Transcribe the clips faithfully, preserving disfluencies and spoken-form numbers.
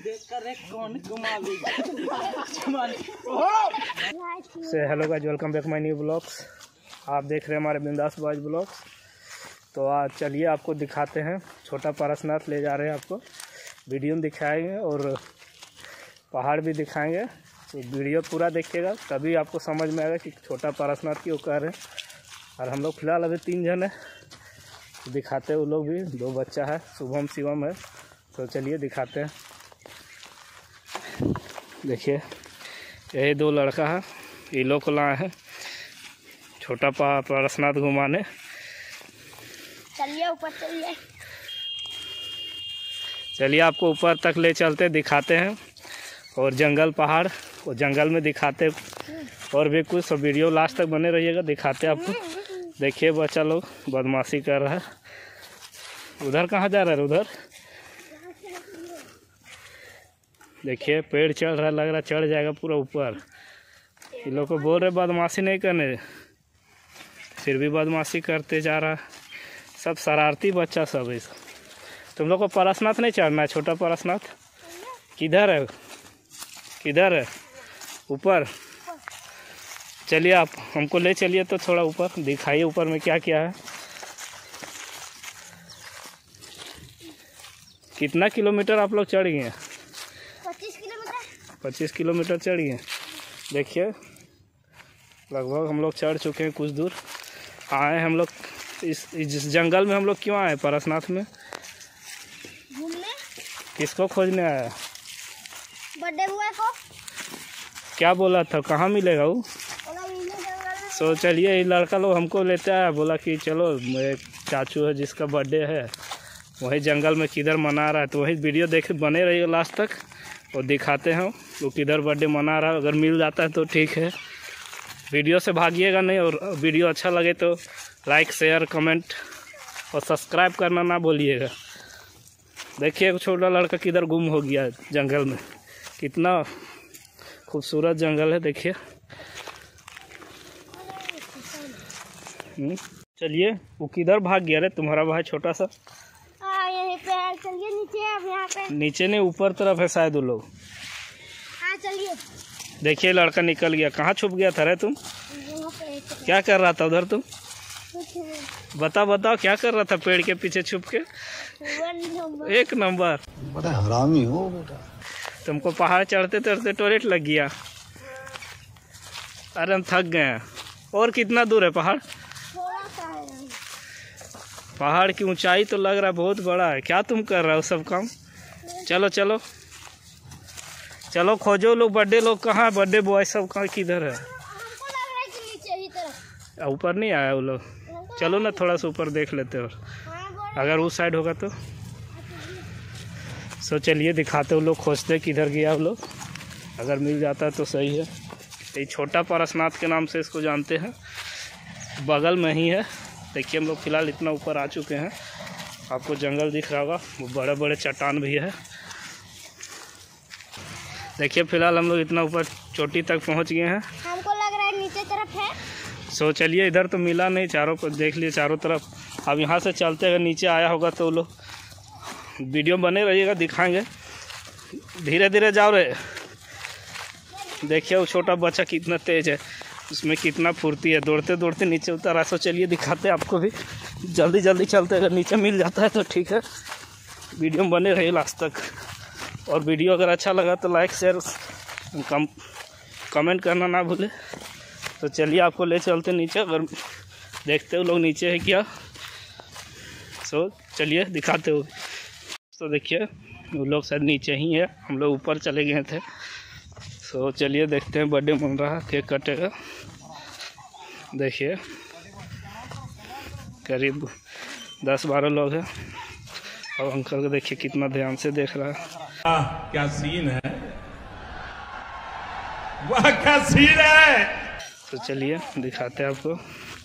से hello guys, welcome back my new blogs. आप देख रहे हैं हमारे बिंदास बॉयज ब्लॉग्स। तो आज चलिए आपको दिखाते हैं, छोटा पारसनाथ ले जा रहे हैं आपको, वीडियो में दिखाएंगे और पहाड़ भी दिखाएंगे। तो वीडियो पूरा देखिएगा तभी आपको समझ में आएगा कि छोटा पारसनाथ क्यों कह रहे हैं। और हम लोग फिलहाल अभी तीन जन हैं, तो दिखाते हैं। वो लोग भी, दो बच्चा है, शुभम शिवम है। तो चलिए दिखाते हैं। देखिए यही दो लड़का है, ये लोग को लाए हैं छोटा पारसनाथ घुमाने। चलिए ऊपर चलिए चलिए आपको ऊपर तक ले चलते, दिखाते हैं और जंगल पहाड़ और जंगल में दिखाते और भी कुछ। सब वीडियो लास्ट तक बने रहिएगा, दिखाते आपको। देखिए बच्चा लोग बदमाशी कर रहा है। उधर कहाँ जा रहा है? उधर देखिए पेड़ चढ़ रहा है, लग रहा चढ़ जाएगा पूरा ऊपर। ये लोग को बोल रहे बदमाशी नहीं करने, फिर भी बदमाशी करते जा रहा है। सब शरारती बच्चा सब है। तुम लोग को पारसनाथ नहीं चढ़ना है? छोटा पारसनाथ किधर है? किधर है? ऊपर। चलिए आप हमको ले चलिए तो थोड़ा ऊपर दिखाइए, ऊपर में क्या क्या है। कितना किलोमीटर आप लोग चढ़ गए हैं? पच्चीस किलोमीटर पच्चीस किलोमीटर चढ़ गए। देखिए लगभग हम लोग चढ़ चुके हैं। कुछ दूर आए हम लोग। इस इस जंगल में हम लोग क्यों आए? पारसनाथ में घूमने। किसको खोजने आया? बर्थडे हुआ को क्या बोला था? कहाँ मिलेगा वो? सो चलिए ये लड़का लोग हमको लेते आया, बोला कि चलो मेरे चाचू है जिसका बर्थडे है वही जंगल में किधर मना रहा है। तो वही वीडियो देख बने रहिए लास्ट तक और दिखाते हैं वो किधर बर्थडे मना रहा है। अगर मिल जाता है तो ठीक है, वीडियो से भागिएगा नहीं। और वीडियो अच्छा लगे तो लाइक शेयर कमेंट और सब्सक्राइब करना ना भूलिएगा। देखिए छोटा लड़का किधर गुम हो गया जंगल में। कितना खूबसूरत जंगल है, देखिए। चलिए वो किधर भाग गया रे तुम्हारा भाई छोटा सा? हाँ यहीं पे है। चलिए नीचे अब यहाँ पे। नीचे नहीं ऊपर तरफ है शायद वो लोग। हाँ चलिए। देखिए लड़का निकल गया। कहाँ छुप गया था रे तुम? क्या कर रहा था उधर तुम? बता बताओ क्या कर रहा था पेड़ के पीछे छुप के? एक नंबर। बड़ा हरामी हो बेटा। तुमको पहाड़ चढ़ते चढ़ते टॉयलेट लग गया? अरे हम थक गए हैं। और कितना दूर है पहाड़? थोड़ा सा है। पहाड़ की ऊंचाई तो लग रहा है बहुत बड़ा है। क्या तुम कर रहे हो सब काम? चलो चलो चलो खोजो लोग। बर्थडे लोग कहाँ? बर्थडे बॉय सब कहाँ किधर है? हमको लग रहा है कि नीचे ही तरफ। ऊपर नहीं आया वो लोग। चलो ना थोड़ा सा ऊपर देख लेते और अगर उस साइड होगा तो। सो चलिए दिखाते। वो लोग खोजते किधर गया वो लोग। अगर मिल जाता है तो सही है। ये छोटा पारसनाथ के नाम से इसको जानते हैं, बगल में ही है। देखिए हम लोग फिलहाल इतना ऊपर आ चुके हैं। आपको जंगल दिख रहा होगा, वो बड़े बड़े चट्टान भी है। देखिए फिलहाल हम लोग इतना ऊपर चोटी तक पहुंच गए हैं। हमको लग रहा है नीचे तरफ है। सो चलिए इधर तो मिला नहीं, चारों को देख लिए चारों तरफ। अब यहाँ से चलते अगर नीचे आया होगा तो लोग वीडियो बने रहिएगा, दिखाएंगे। धीरे धीरे जाओ रे। देखिए वो छोटा बच्चा कितना तेज है, उसमें कितना फुर्ती है, दौड़ते दौड़ते नीचे उतर। सो चलिए दिखाते हैं आपको भी। जल्दी जल्दी चलते, अगर नीचे मिल जाता है तो ठीक है। वीडियो में बने रहिए लास्ट तक। और वीडियो अगर अच्छा लगा तो लाइक शेयर कम कमेंट करना ना भूले। तो चलिए आपको ले चलते नीचे, अगर देखते हो लोग नीचे है क्या। सो चलिए दिखाते हो। तो देखिए वो लोग शायद नीचे ही है, हम लोग ऊपर चले गए थे। सो चलिए देखते हैं, बर्थडे मन रहा, केक कटेगा। देखिए करीब दस बारह लोग हैं। और अंकल को देखिए कितना ध्यान से देख रहा है। वाह क्या सीन है, वाह क्या सीन है। तो चलिए दिखाते हैं आपको।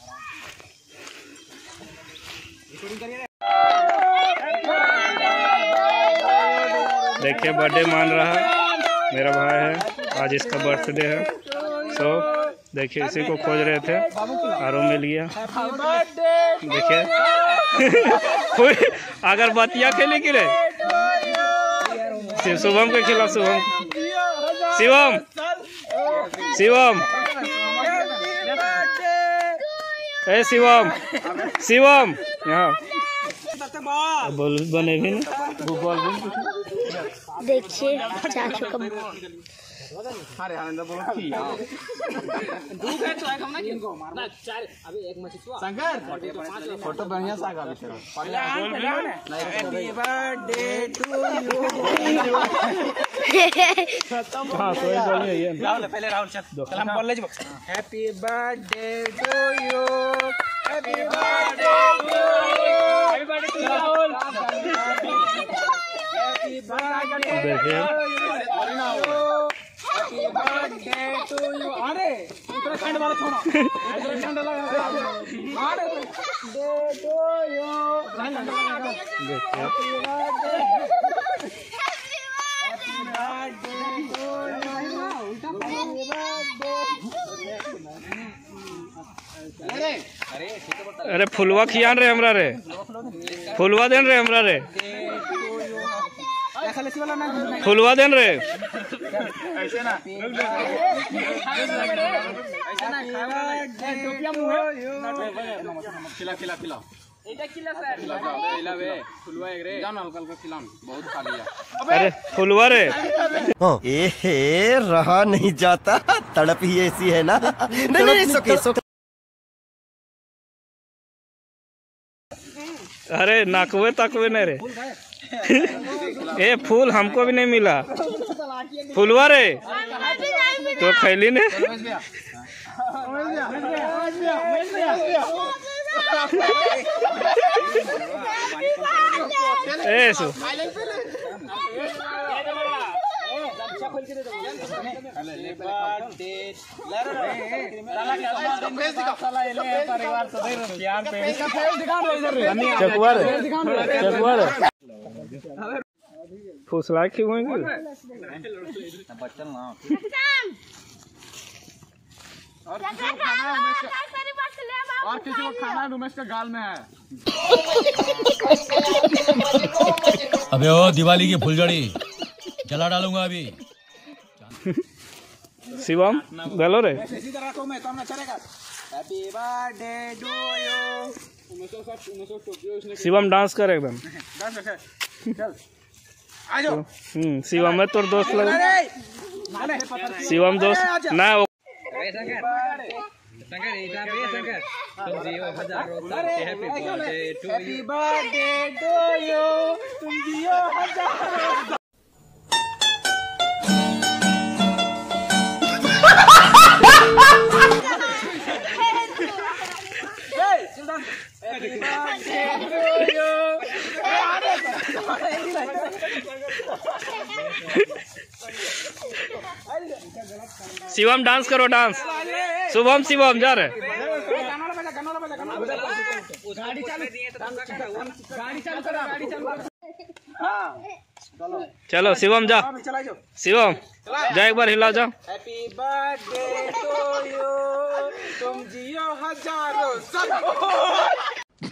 देखिए बर्थडे मान रहा है, मेरा भाई है, आज इसका बर्थडे है। सो देखिए इसी को खोज रहे थे, आरो मिल गया। देखिए कोई अगरबत्तियाँ खेले कि रे शिव- शुभम के खिलाफ शुभम शिवम शिवम ए शिवम शिवम यहाँ बोल बने भी ना बोल देखिए चाचू का फोटो बढ़िया सा आगा हाँ कोई बोलिए ये पहले राहुल चल चल हम बोल ले happy birthday to you happy birthday to you happy birthday to Rahul happy birthday देखिए हैप्पी बर्थडे टू यू अरे उत्तराखंड वाला छोड़ो उत्तराखंड वाला अरे बर्थडे टू यू देखिए अरे फुलवा खियान रे हमरा रे फुलवा देन रे हमरा रे फुलवा देन रे ऐसे ना ऐसे ना टोपिया मुंह खिला खिला खिला এটা কিলা স্যার ইলাবে ফুলवा एक रे जान हल्का हल्का खिलाम बहुत खा लिया अरे फुलवा रे ए हे रहा नहीं जाता तड़प ही ऐसी है ना नहीं नहीं सुके सुके अरे नाकवे तकवे नहीं रे ए फूल हमको भी नहीं मिला फुलवा रे तो खैली ने ऐसो चकवा रे चकवा रे फुसला क्यों होंगे और किसी को खाना है उमेश का और किसी को खाना है उमेश का गाल में है अबे ओ दिवाली की फुलझड़ी जला डालूंगा अभी शिवम गलो रे इसी तरह को मैं सामने चलेगा happy birthday to you Umesh का उमेश का टोपी उसने शिवम डांस कर एकदम डांस कर चल आ जाओ हम्म शिवम में तोर दोस्त लग शिवम दोस्त ना शंकर इधर भी शंकर तुम जियो हजारों साल happy birthday to you happy birthday to you तुम जियो हजारों happy birthday to you Shivam dance करो डांस शुभम शिवम जा रहे गाड़ी चालू गाड़ी चालू करो गाड़ी चालू हाँ चलो चलो शिवम जा चला जाओ शिवम जा एक बार हिला जा हैप्पी बर्थडे टू यू तुम जियो हजारों साल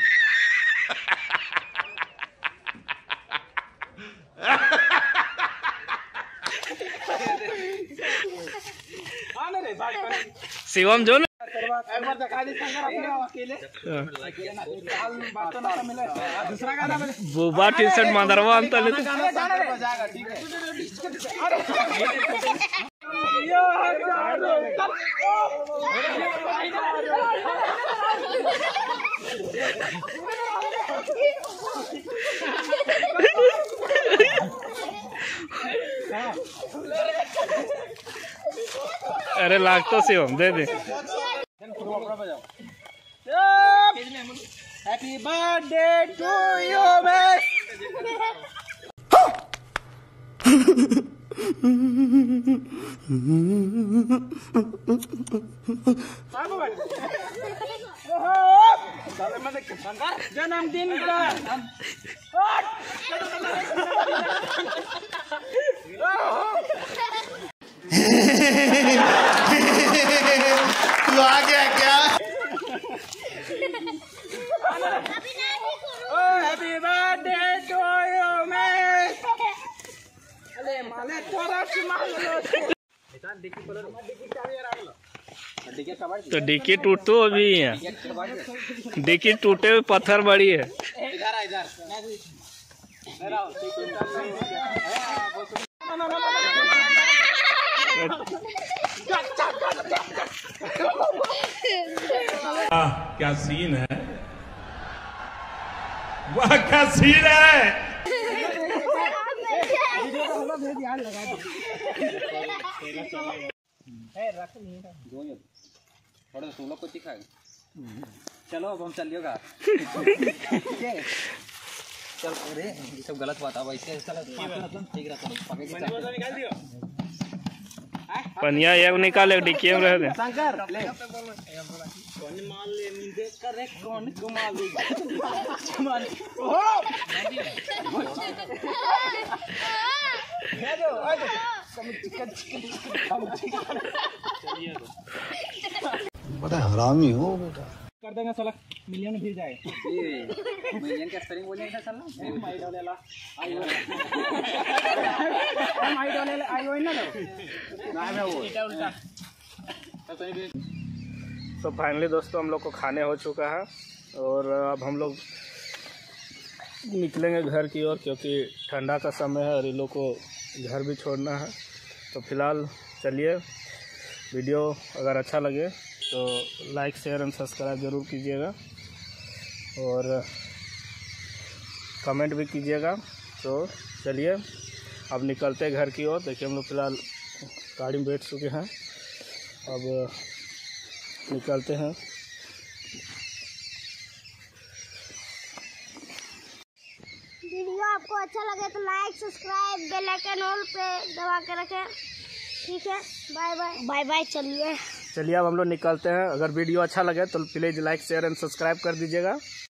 आने रे भाग शिवम जो ना एक बार दिखा दे शंकर अपने अकेले काल बात ना मिले दूसरा गाना मिले बुबा टी शर्ट मादरवा अंत ले गाना गाना रे बजाएगा ठीक है अरे यो हजारों अरे लाग तो शिवम दे दे happy birthday to you man जन्मदिन का तू आ गया क्या happy birthday to you man तो डिक्की टूट तो अभी है, डिक्की टूटे हुए पत्थर बड़ी है। वाह क्या सीन है, वाह क्या सीन है। थोड़ा तुम लोग को दिखाएगा। चलो अब हम चलिएगा। चल अरे ये सब गलत बात है वैसे चलो ठीक रहता है। पनिया एक निकाले डिक्की में रह दे। शंकर ले कौन माल ले देख कर एक कौन घुमा ले ओ हे दो आ दो कम चिकन चिकन बड़ा हरामी हो बेटा। कर देंगे साला मिलियन भी जाए ये मिलियन का स्पेलिंग बोलने का साला M I dollar I M I dollar I हो ना ना मैं वो उल्टा उल्टा। तो फाइनली दोस्तों हम लोग को खाने हो चुका है और अब हम लोग निकलेंगे घर की ओर, क्योंकि ठंडा का समय है और इन लोग को घर भी छोड़ना है। तो फिलहाल चलिए, वीडियो अगर अच्छा लगे तो लाइक शेयर एंड सब्सक्राइब ज़रूर कीजिएगा और कमेंट भी कीजिएगा। तो चलिए अब निकलते हैं घर की ओर। देखिए हम लोग फ़िलहाल गाड़ी में बैठ चुके हैं, अब निकलते हैं। वीडियो आपको अच्छा लगे तो like subscribe bell icon all पे दबा के रखें। ठीक है, बाय बाय बाय बाय। चलिए चलिए अब हम लोग निकलते हैं। अगर वीडियो अच्छा लगे तो please like share and subscribe कर दीजिएगा।